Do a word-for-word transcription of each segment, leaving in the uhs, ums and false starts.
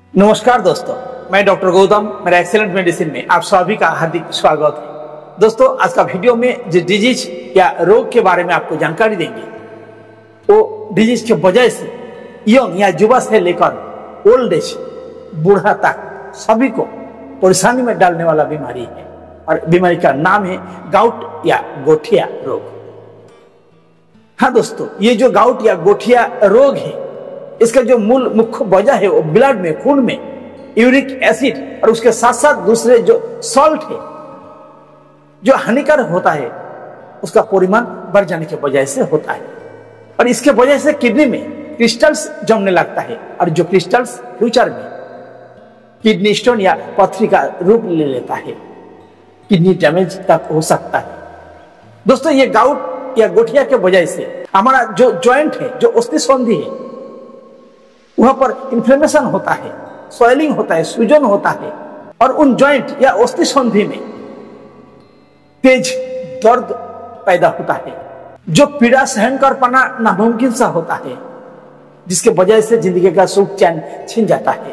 नमस्कार दोस्तों, मैं डॉक्टर गौतम। मेरा एक्सेलेंट मेडिसिन में आप सभी का हार्दिक स्वागत है। दोस्तों, आज का वीडियो में जिस डिजीज या रोग के बारे में आपको जानकारी देंगे, वो डिजीज के वजह से यंग या युवा से लेकर ओल्ड एज बूढ़ा तक सभी को परेशानी में डालने वाला बीमारी है, और बीमारी का नाम है गाउट या गठिया रोग। हाँ दोस्तों, ये जो गाउट या गठिया रोग है, इसका जो मूल मुख्य वजह है वो ब्लड में, खून में यूरिक एसिड और उसके साथ साथ दूसरे जो सॉल्ट है जो हानिकारक होता है, उसका परिमाण बढ़ जाने की वजह से होता है। और इसके वजह से किडनी में क्रिस्टल्स जमने लगता है, और जो क्रिस्टल्स फ्यूचर में किडनी स्टोन या पथरी का रूप ले लेता है, किडनी डैमेज तक हो सकता है। दोस्तों, ये गाउट या गठिया के वजह से हमारा जो जॉइंट है, जो अस्थि संधि है, वहां पर इन्फ्लेमेशन होता है, स्वेलिंग होता है, सूजन होता है, और उन जॉइंट या अस्थि संधि में तेज दर्द पैदा होता है, जो पीड़ा सहन कर पाना नामुमकिन सा होता है, जिसके वजह से जिंदगी का सुख चैन छिन जाता है,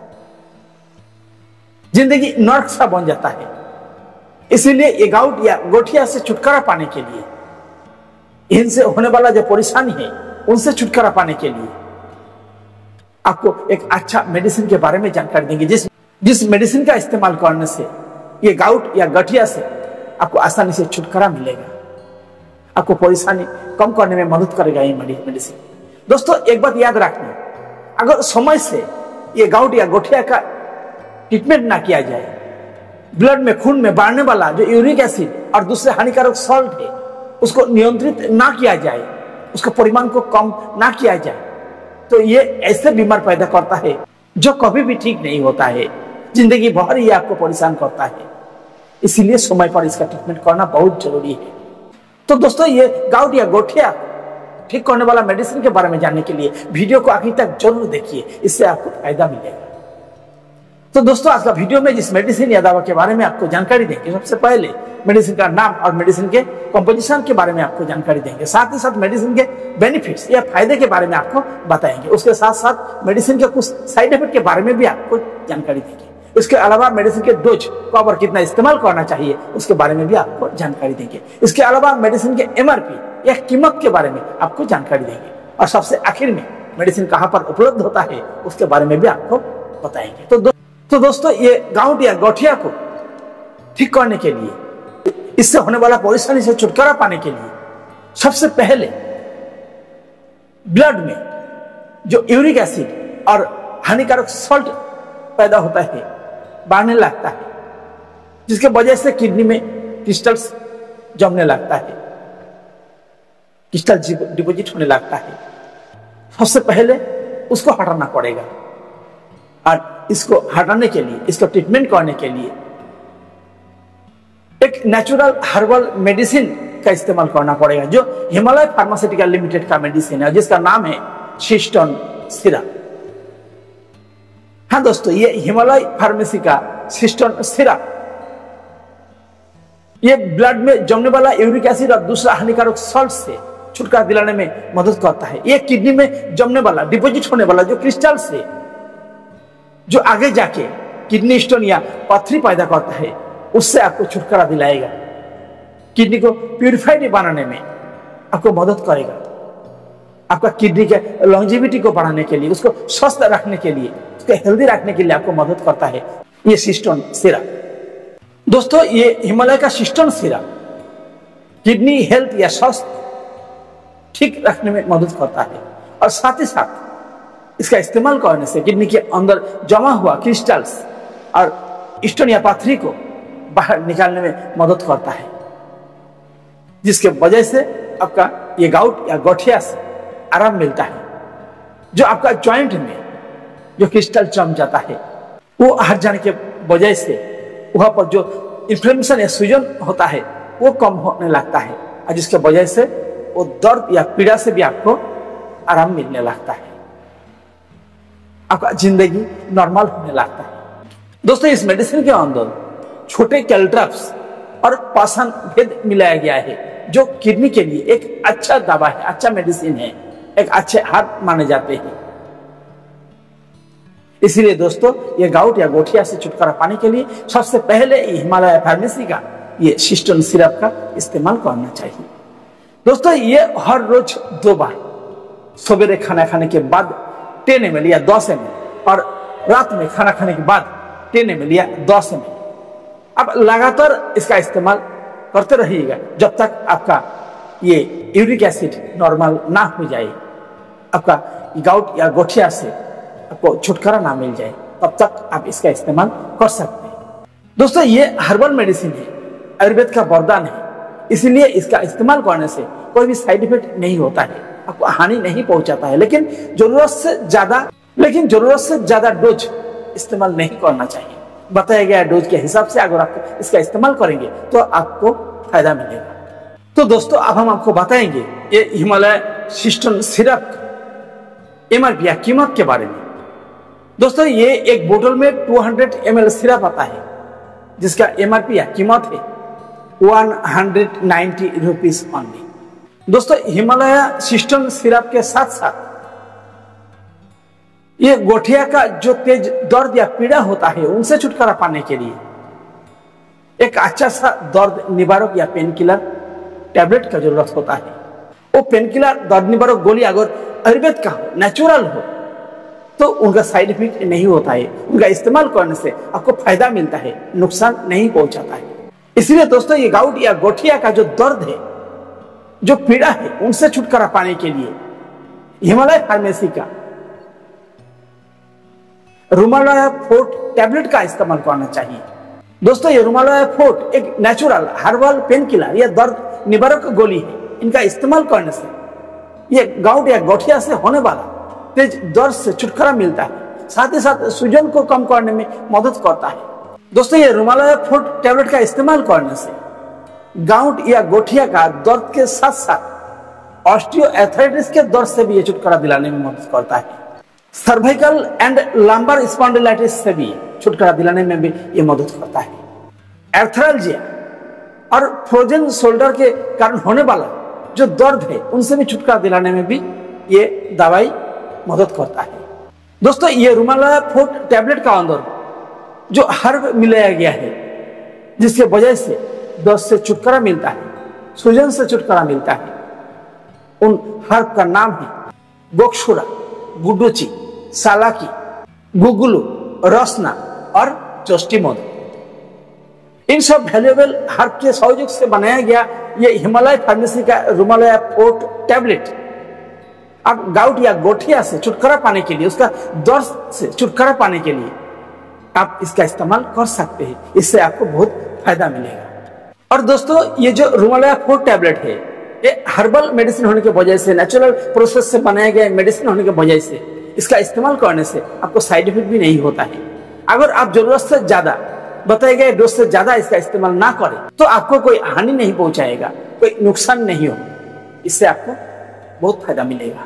जिंदगी नर्क सा बन जाता है। इसीलिए ये गाउट या गठिया से छुटकारा पाने के लिए, इनसे होने वाला जो परेशानी है उनसे छुटकारा पाने के लिए आपको एक अच्छा मेडिसिन के बारे में जानकारी देंगे, जिस जिस मेडिसिन का इस्तेमाल करने से ये गाउट या गठिया से आपको आसानी से छुटकारा मिलेगा, आपको परेशानी कम करने में मदद करेगा ये मेडिसिन। दोस्तों, एक बात याद रखना, अगर समय से ये गाउट या गठिया का ट्रीटमेंट ना किया जाए, ब्लड में, खून में बढ़ने वाला जो यूरिक एसिड और दूसरे हानिकारक सॉल्ट है उसको नियंत्रित ना किया जाए, उसका परिमाण को कम ना किया जाए, तो ये ऐसे बीमार पैदा करता है जो कभी भी ठीक नहीं होता है, जिंदगी भर ये आपको परेशान करता है। इसीलिए समय पर इसका ट्रीटमेंट करना बहुत जरूरी है। तो दोस्तों, ये गाउट या गठिया ठीक करने वाला मेडिसिन के बारे में जानने के लिए वीडियो को आखिर तक जरूर देखिए, इससे आपको फायदा मिलेगा। तो दोस्तों, आज का वीडियो में जिस मेडिसिन या दवा के बारे में आपको जानकारी देंगे, सबसे पहले मेडिसिन का नाम और मेडिसिन के कंपोजिशन के बारे में आपको जानकारी देंगे, साथ ही साथ मेडिसिन के बेनिफिट्स या फायदे के बारे में आपको बताएंगे। उसके साथ साथ मेडिसिन के कुछ साइड इफेक्ट के बारे में भी आपको जानकारी देंगे। इसके अलावा मेडिसिन के डोज कब और कितना इस्तेमाल करना चाहिए उसके बारे में भी आपको जानकारी देंगे। इसके अलावा मेडिसिन के एमआरपी या कीमत के बारे में आपको जानकारी देंगे, और सबसे आखिर में मेडिसिन कहाँ पर उपलब्ध होता है उसके बारे में भी आपको बताएंगे। तो दो, तो दोस्तों, ये गाउट या गठिया को ठीक करने के लिए, इससे होने वाला परेशानी से छुटकारा पाने के लिए, सबसे पहले ब्लड में जो यूरिक एसिड और हानिकारक सॉल्ट पैदा होता है, बढ़ने लगता है, जिसके वजह से किडनी में क्रिस्टल्स जमने लगता है, क्रिस्टल डिपॉजिट होने लगता है। सबसे पहले उसको हटाना पड़ेगा, और इसको हटाने के लिए, इसको ट्रीटमेंट करने के लिए एक नेचुरल हर्बल मेडिसिन का इस्तेमाल करना पड़ेगा, जो हिमालय फार्मास्यूटिकल लिमिटेड का मेडिसिन है, जिसका नाम है सिस्टोन सिरप। हाँ दोस्तों, ये हिमालय फार्मेसी का सिस्टोन सिरप, ये ब्लड में जमने वाला यूरिक एसिड और दूसरा हानिकारक सॉल्ट से छुटकारा दिलाने में मदद करता है। ये किडनी में जमने वाला, डिपॉजिट होने वाला जो क्रिस्टल से, जो आगे जाके किडनी स्टोन या पथरी पैदा करता है, उससे आपको छुटकारा दिलाएगा। किडनी को प्यूरिफाइड बनाने में आपको मदद करेगा, आपका किडनी के लॉन्जिविटी को बढ़ाने के लिए, उसको स्वस्थ रखने के लिए, उसको हेल्दी रखने के लिए आपको मदद करता है ये सिस्टोन सिरप। दोस्तों, ये हिमालय का सिस्टोन सिरप किडनी हेल्थ या स्वास्थ्य ठीक रखने में मदद करता है, और साथ ही साथ इसका इस्तेमाल करने से किडनी के अंदर जमा हुआ क्रिस्टल्स और स्टोन या पथरी को बाहर निकालने में मदद करता है, जिसके वजह से आपका ये गाउट या गठिया से आराम मिलता है। जो आपका जॉइंट में जो क्रिस्टल जम जाता है, वो हट जाने के वजह से वहां पर जो इन्फ्लेमेशन या सूजन होता है वो कम होने लगता है, और जिसके वजह से वो दर्द या पीड़ा से भी आपको आराम मिलने लगता है, आपका जिंदगी नॉर्मल होने लगता है। दोस्तों, इस मेडिसिन के अंदर छोटे कैल्ट्रप्स और पाषाण भेद मिलाया गया है, जो किडनी के लिए एक अच्छा दवा है, अच्छा मेडिसिन है, एक अच्छे हार्ब माने जाते हैं। इसीलिए दोस्तों ये गाउट या गठिया से छुटकारा पाने के लिए सबसे पहले हिमालय फार्मेसी का ये सिस्टोन सिरप का इस्तेमाल करना चाहिए। दोस्तों ये हर रोज दो बार, सवेरे खाना खाने के बाद टेन एम एल या दस एम एल और रात में खाना खाने के बाद टेन एम एल या दस एम एल। अब लगातार इसका इस्तेमाल करते रहिएगा जब तक आपका ये यूरिक एसिड नॉर्मल ना हो जाए, आपका गाउट या गठिया से आपको छुटकारा ना मिल जाए, तब तक आप इसका इस्तेमाल कर सकते हैं। दोस्तों ये हर्बल मेडिसिन है, आयुर्वेद का वरदान है, इसीलिए इसका इस्तेमाल करने से कोई भी साइड इफेक्ट नहीं होता है, आपको हानि नहीं पहुंचाता है। लेकिन जरूरत से ज्यादा लेकिन जरूरत से ज्यादा डोज इस्तेमाल नहीं करना चाहिए। बताया गया डोज के हिसाब से अगर आप इसका इस्तेमाल करेंगे तो आपको फायदा मिलेगा। तो दोस्तों अब हम आपको बताएंगे ये हिमालय सिस्टोन सिरप एमआरपी या कीमत के बारे में। दोस्तों ये एक बोतल में दो सौ एम एल सिरप आता है जिसका एमआरपी या कीमत है one hundred ninety rupees only. दोस्तों हिमालय सिस्टोन सिरप के साथ साथ ये गठिया का जो तेज दर्द या पीड़ा होता है उनसे छुटकारा पाने के लिए एक अच्छा सा दर्द निवारक या पेन किलर टैबलेट का जरूरत होता है। वो पेन किलर दर्द निवारक गोली अगर आयुर्वेद का हो, नेचुरल हो, तो उनका साइड इफेक्ट नहीं होता है। उनका इस्तेमाल करने से आपको फायदा मिलता है, नुकसान नहीं पहुंचाता है। इसलिए दोस्तों ये गाउट या गठिया का जो दर्द है, जो पीड़ा है, उनसे छुटकारा पाने के लिए हिमालय फार्मेसी का रुमालया फोर्ट टैबलेट का इस्तेमाल करना चाहिए। दोस्तों ये रुमालया फोर्ट एक नेचुरल हर्बल पेन किलर या दर्द निवारक गोली है। इनका इस्तेमाल करने से ये गाउट या गठिया से होने वाला तेज दर्द से छुटकारा मिलता है, साथ ही साथ सूजन को कम करने में मदद करता है। दोस्तों ये रुमालया फोर्ट टैबलेट का इस्तेमाल करने से गाउट या गठिया का दर्द के साथ साथ ऑस्टियोआर्थराइटिस के दर्द से भी ये छुटकारा दिलाने में मदद करता है। सर्वाइकल एंड लंबर स्पॉन्डिलाइटिस से भी छुटकारा दिलाने में भी ये मदद करता है। एर्थराल्जिया और फ्रोजन शोल्डर के कारण होने वाला जो दर्द है उनसे भी छुटकारा दिलाने में भी ये दवाई मदद करता है। दोस्तों ये रुमालया फोर्ट टैबलेट का अंदर जो हर्ब मिलाया गया है जिसके वजह से दर्द से छुटकारा मिलता है, सूजन से छुटकारा मिलता है, उन हर्ब का नाम है बोक्सुरा, गुडुची, सालाकी, गुगुलू, रसना और चोस्टिमोद। इन सब वैल्यूएबल हर्ब के सहयोग से बनाया गया ये हिमालय फार्मेसी का रुमालया फोर्ट टैबलेट आप गाउट या गठिया से छुटकारा पाने के लिए, उसका दर्द से छुटकारा पाने के लिए आप इसका इस्तेमाल कर सकते हैं। इससे आपको बहुत फायदा मिलेगा। और दोस्तों ये जो रुमालया फोर्ट टैबलेट है ये हर्बल मेडिसिन होने की वजह से, नेचुरल प्रोसेस से बनाया गया मेडिसिन होने की वजह से इसका इस्तेमाल करने से आपको साइड इफेक्ट भी नहीं होता है। अगर आप जरूरत से ज्यादा, बताए गए डोज से ज्यादा इसका इस्तेमाल ना करें तो आपको कोई हानि नहीं पहुंचाएगा, कोई नुकसान नहीं हो, इससे आपको बहुत फायदा मिलेगा।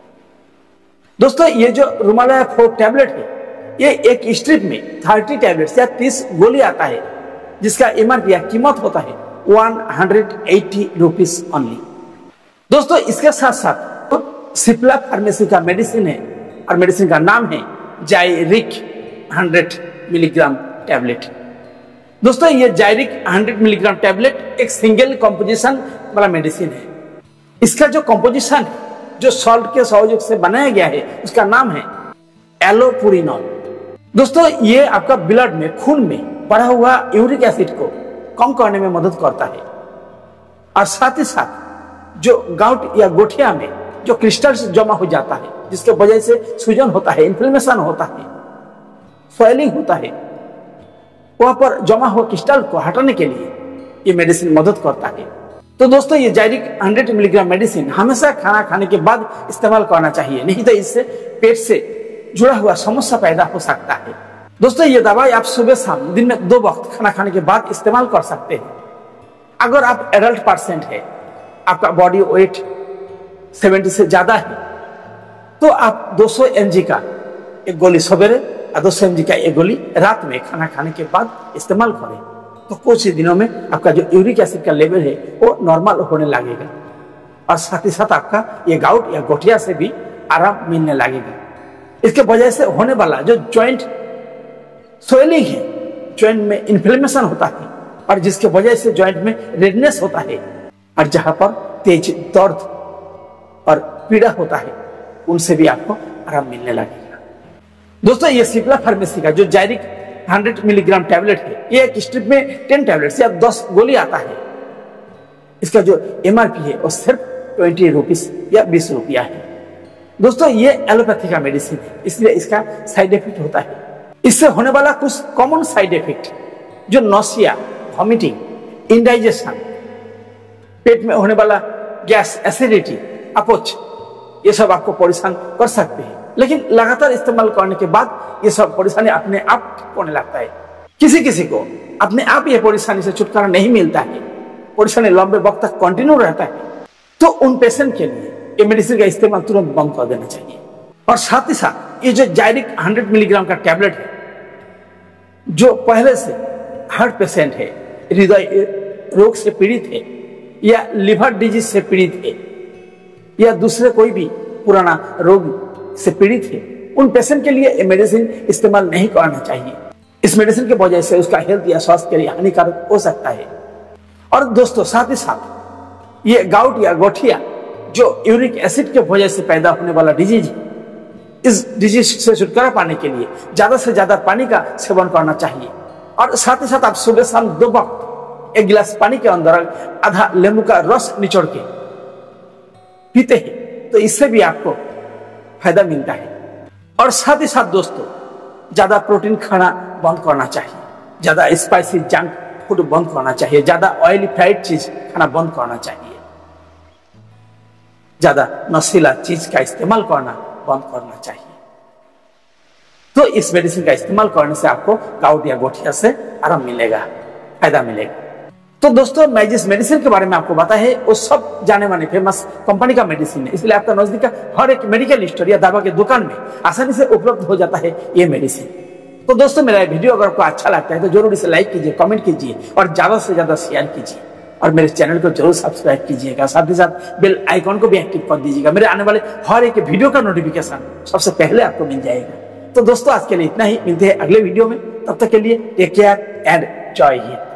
दोस्तों ये जो रुमालया फोर्ट टैबलेट है ये एक स्ट्रिप में तीस टैबलेट्स या तीस गोली आता है जिसका एमआरपी कीमत होता है one hundred eighty rupees only. दोस्तों इसके साथ साथ तो सिप्ला फार्मेसी का मेडिसिन है और मेडिसिन का नाम है जायरिक हंड्रेड मिलीग्राम टैबलेट। दोस्तों ये जायरिक हंड्रेड मिलीग्राम टैबलेट एक सिंगल कंपोजिशन वाला मेडिसिन है। इसका जो कंपोजिशन है, जो सॉल्ट के सहयोग से बनाया गया है, उसका नाम है एलोपुरिनॉल। दोस्तों ये आपका ब्लड में, खून में बढ़ा हुआ यूरिक एसिड को कम करने में मदद करता है और साथ ही साथ जो गाउट या गठिया में जो क्रिस्टल्स जमा हो जाता है जिसके वजह से सूजन होता है, इन्फ्लेमेशन होता है, स्वेलिंग होता है, वहां पर जमा हुआ क्रिस्टल को हटाने के लिए ये मेडिसिन मदद करता है। तो दोस्तों ये जायरिक हंड्रेड मिलीग्राम मेडिसिन हमेशा खाना खाने के बाद इस्तेमाल करना चाहिए, नहीं तो इससे पेट से जुड़ा हुआ समस्या पैदा हो सकता है। दोस्तों ये दवाई आप सुबह शाम दिन में दो वक्त खाना खाने के बाद इस्तेमाल कर सकते हैं। अगर आप एडल्ट पर्सेंट है, आपका बॉडी वेट सत्तर से ज्यादा है, तो आप दो सौ एम जी का एक गोली सवेरे और दो सौ एम जी का एक गोली रात में खाना खाने के बाद इस्तेमाल करें तो कुछ ही दिनों में आपका जो यूरिक एसिड का लेवल है वो नॉर्मल होने लगेगा और साथ ही साथ आपका ये गाउट या गठिया से भी आराम मिलने लगेगा। इसके वजह से होने वाला जो जॉइंट स्वेलिंग है, जॉइंट में इन्फ्लेमेशन होता है और जिसके वजह से जॉइंट में रेडनेस होता है और जहां पर तेज दर्द और पीड़ा होता है, उनसे भी आपको आराम मिलने लगेगा। दोस्तों, ये सिप्ला फार्मेसी का जो जायरिक सौ मिलीग्राम टैबलेट है, ये एक स्ट्रिप में टेन टैबलेट्स या दस गोली आता है। इसका जो एमआरपी है वो सिर्फ ट्वेंटी रुपीस या बीस रुपया है। दोस्तों, ये एलोपैथी का मेडिसिन है, इसलिए इसका साइड इफेक्ट होता है। इससे होने वाला कुछ कॉमन साइड इफेक्ट जो नोसिया, वॉमिटिंग, इंडाइजेशन, पेट में होने वाला गैस, एसिडिटी, अपच, ये सब आपको परेशान कर सकते हैं। लेकिन लगातार इस्तेमाल करने के बाद ये सब परेशानी अपने आप ठीक होने लगता है। किसी किसी को अपने आप ये परेशानी से छुटकारा नहीं मिलता है, परेशानी लंबे वक्त तक कंटिन्यू रहता है, तो उन पेशेंट के लिए ये मेडिसिन का इस्तेमाल तुरंत बंद कर देना चाहिए। और साथ ही साथ ये जो जायरिक सौ मिलीग्राम का टैबलेट है, जो पहले से हार्ट पेशेंट है, हृदय रोग से पीड़ित है या लिवर डिजीज से पीड़ित है या दूसरे कोई भी पुराना रोग से पीड़ित है, उन पेशेंट के लिए ये मेडिसिन इस्तेमाल नहीं करना चाहिए। इस मेडिसिन के वजह से उसका हेल्थ या स्वास्थ्य के लिए हानिकारक हो सकता है। और दोस्तों, साथ ही साथ ये गाउट या गठिया जो यूरिक एसिड के वजह से पैदा होने वाला डिजीज है, इस डिजीज से छुटकारा पाने के लिए ज्यादा से ज्यादा पानी का सेवन करना चाहिए। और साथ ही साथ आप सुबह शाम दो वक्त एक गिलास पानी के अंदर आधा नींबू का रस निचोड़ के पीते हैं, तो इससे भी आपको फायदा मिलता है। और साथ ही साथ दोस्तों, ज्यादा प्रोटीन खाना बंद करना चाहिए, ज्यादा स्पाइसी जंक फूड बंद करना चाहिए, ज्यादा ऑयली फ्राइड चीज खाना बंद करना चाहिए, ज्यादा नशीला चीज का इस्तेमाल करना बंद करना चाहिए। तो इस मेडिसिन का इस्तेमाल करने से आपको गाउट या गठिया से आराम मिलेगा, फायदा मिलेगा। तो दोस्तों, मैं जिस मेडिसिन के बारे में आपको बताया है वो सब जाने माने फेमस कंपनी का मेडिसिन है, इसलिए आपका नजदीक का हर एक मेडिकल स्टोर या दवा के दुकान में आसानी से उपलब्ध हो जाता है ये मेडिसिन। तो दोस्तों, मेरा वीडियो अगर आपको अच्छा लगता है तो जरूर इसे लाइक कीजिए, कमेंट कीजिए और ज्यादा से ज्यादा शेयर कीजिए और मेरे चैनल को जरूर सब्सक्राइब कीजिएगा। साथ ही साथ बेल आइकॉन को भी एक्टिव कर दीजिएगा, मेरे आने वाले हर एक वीडियो का नोटिफिकेशन सबसे पहले आपको मिल जाएगा। तो दोस्तों, आज के लिए इतना ही, मिलते हैं अगले वीडियो में। तब तक के लिए टेक केयर एंड जय हिंद।